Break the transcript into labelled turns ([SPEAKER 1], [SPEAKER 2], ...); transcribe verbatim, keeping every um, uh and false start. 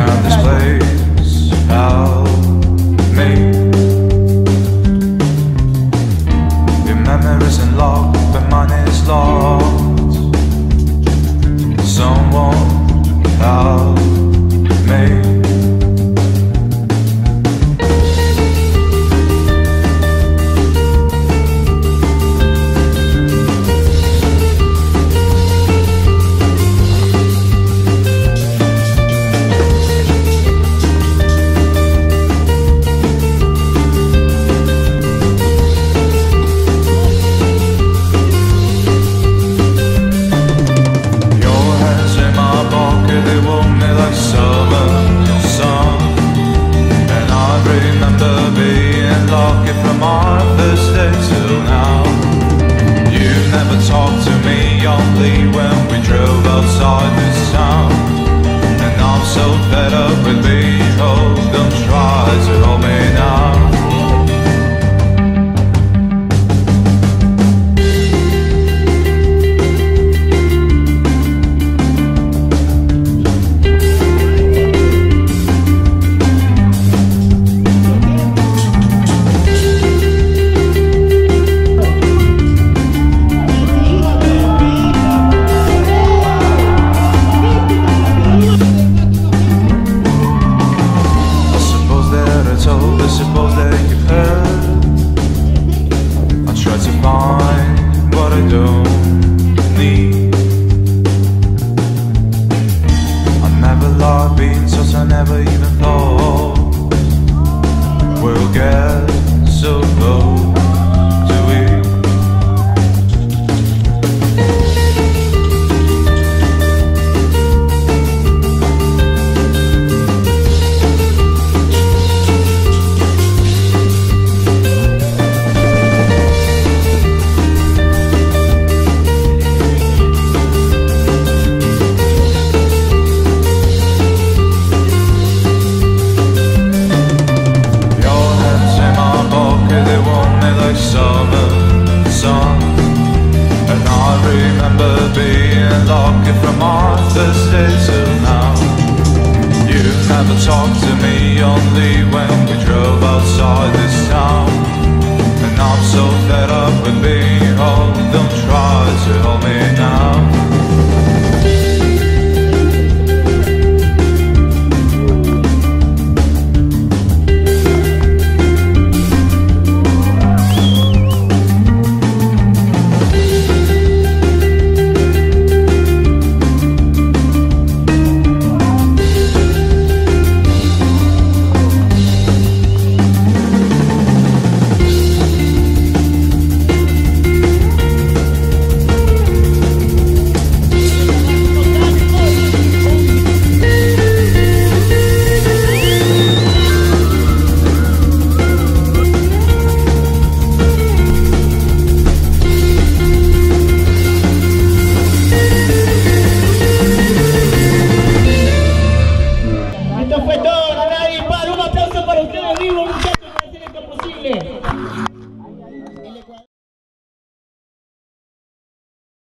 [SPEAKER 1] around this place, help me. Your memory isn't locked, but mine is locked. Someone help me. From our first day till now, you never talked to me, only when we drove outside this town. And I'm so fed up with being told, don't try to hold me now. Suppose that you've heard, I try to find what I don't need. I never loved being such, I never even thought we'll get so close to it. From our first day till now, you never talked to me, only when we drove outside this town. And I'm so fed up with being home, don't try to hold me now.
[SPEAKER 2] Esto fue todo, Granada y para un aplauso para ustedes vivos, muchachos, para hacer esto posible.